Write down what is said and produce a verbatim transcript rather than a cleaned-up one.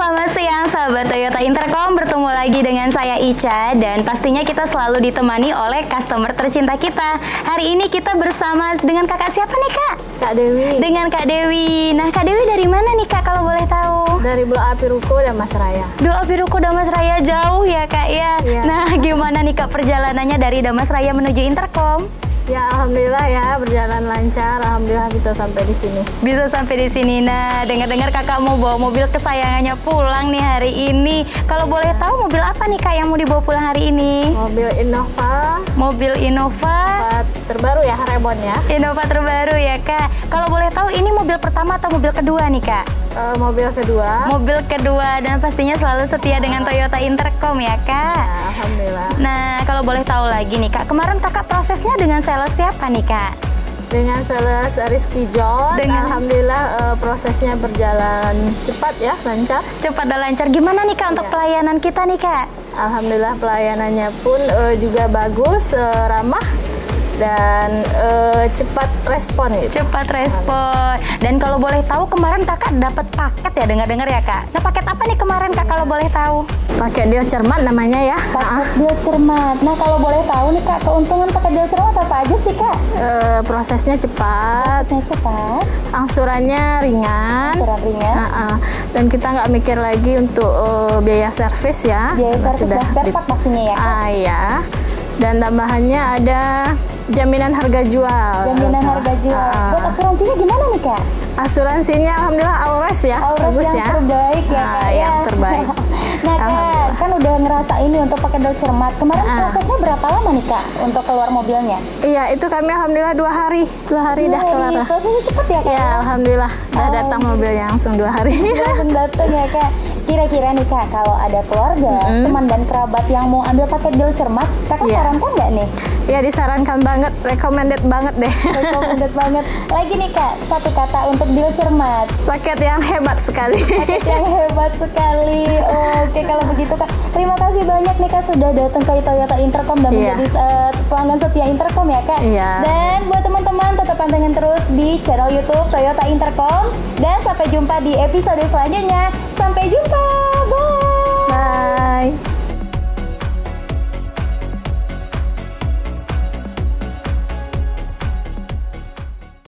selamat siang sahabat Toyota Intercom. Bertemu lagi dengan saya Ica. Dan pastinya kita selalu ditemani oleh customer tercinta kita. Hari ini kita bersama dengan kakak siapa nih kak? Kak Dewi. Dengan Kak Dewi. Nah Kak Dewi dari mana nih kak kalau boleh tahu? Dari Blok A Piruko Damas Raya. Blok A Piruko Damas Raya, jauh ya kak ya? Iya. Nah gimana nih kak perjalanannya dari Damas Raya menuju Intercom? Ya alhamdulillah ya berjalan lancar, alhamdulillah bisa sampai di sini. Bisa sampai di sini. Nah, dengar-dengar kakak mau bawa mobil kesayangannya pulang nih hari ini. Kalau boleh tahu mobil apa nih kak yang mau dibawa pulang hari ini? Mobil Innova. Mobil Innova. Terbaru ya, Rebon ya. Innova terbaru ya kak. Kalau boleh tahu ini mobil pertama atau mobil kedua nih kak? Uh, mobil kedua. Mobil kedua dan pastinya selalu setia dengan Toyota Intercom ya kak. Ya, alhamdulillah. Nah, kalau boleh tahu lagi nih kak, kemarin kakak prosesnya dengan sales siapa nih kak? Dengan sales Rizky John, Dengan... alhamdulillah uh, prosesnya berjalan cepat ya, lancar. Cepat dan lancar. Gimana nih kak untuk Ya. pelayanan kita nih kak? Alhamdulillah pelayanannya pun uh, juga bagus, uh, ramah dan uh, cepat respon gitu. Cepat respon. Dan kalau boleh tahu kemarin kakak dapat paket ya, dengar-dengar ya kak. Nah paket apa nih kemarin kak kalau boleh tahu? Paket deal cermat namanya ya. Paket deal cermat. Nah kalau boleh tahu nih kak, keuntungan paket deal cermat apa aja sih kak? Uh, prosesnya cepat. Prosesnya cepat. Angsurannya ringan. Angsuran ringan. Uh -uh. Dan kita nggak mikir lagi untuk uh, biaya servis ya. Biaya servis dan spare di- part pastinya ya kak? Ah ya. Dan tambahannya ada jaminan harga jual. Jaminan Rasa. harga jual. Uh, Buat asuransinya gimana nih kak? Asuransinya alhamdulillah Aures ya. Aures Bagus yang ya. terbaik ya Ah, kak ya? yang terbaik. Nah kak, kan udah ngerasa ini untuk pakai deal cermat. Kemarin Ah. prosesnya berapa lama nih kak untuk keluar mobilnya? Iya, itu kami alhamdulillah dua hari. Dua hari dah keluar. Dari prosesnya cepet ya kak? Ya, alhamdulillah. Udah Oh, datang gitu. mobilnya langsung dua hari. Langsung datang ya kak. Kira-kira nih kak, kalau ada keluarga, Mm-hmm. teman dan kerabat yang mau ambil paket deal cermat, kakak Iya. sarankan nggak nih? Ya, disarankan banget, recommended banget deh. Recommended banget. Lagi nih kak, satu kata untuk deal cermat. Paket yang hebat sekali. Paket yang hebat sekali. Oke, kalau begitu kak, terima kasih banyak nih kak sudah datang ke Toyota Intercom dan Iya. menjadi uh, pelanggan setia Intercom ya kak. Iya. Dan buat teman-teman tetap pantengin terus di channel YouTube Toyota Intercom. Dan sampai jumpa di episode selanjutnya. Sampai jumpa. Bye. Bye.